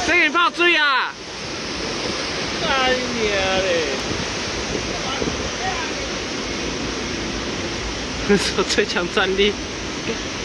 这个泡水啊！ 干你嘞！ 说最强战力。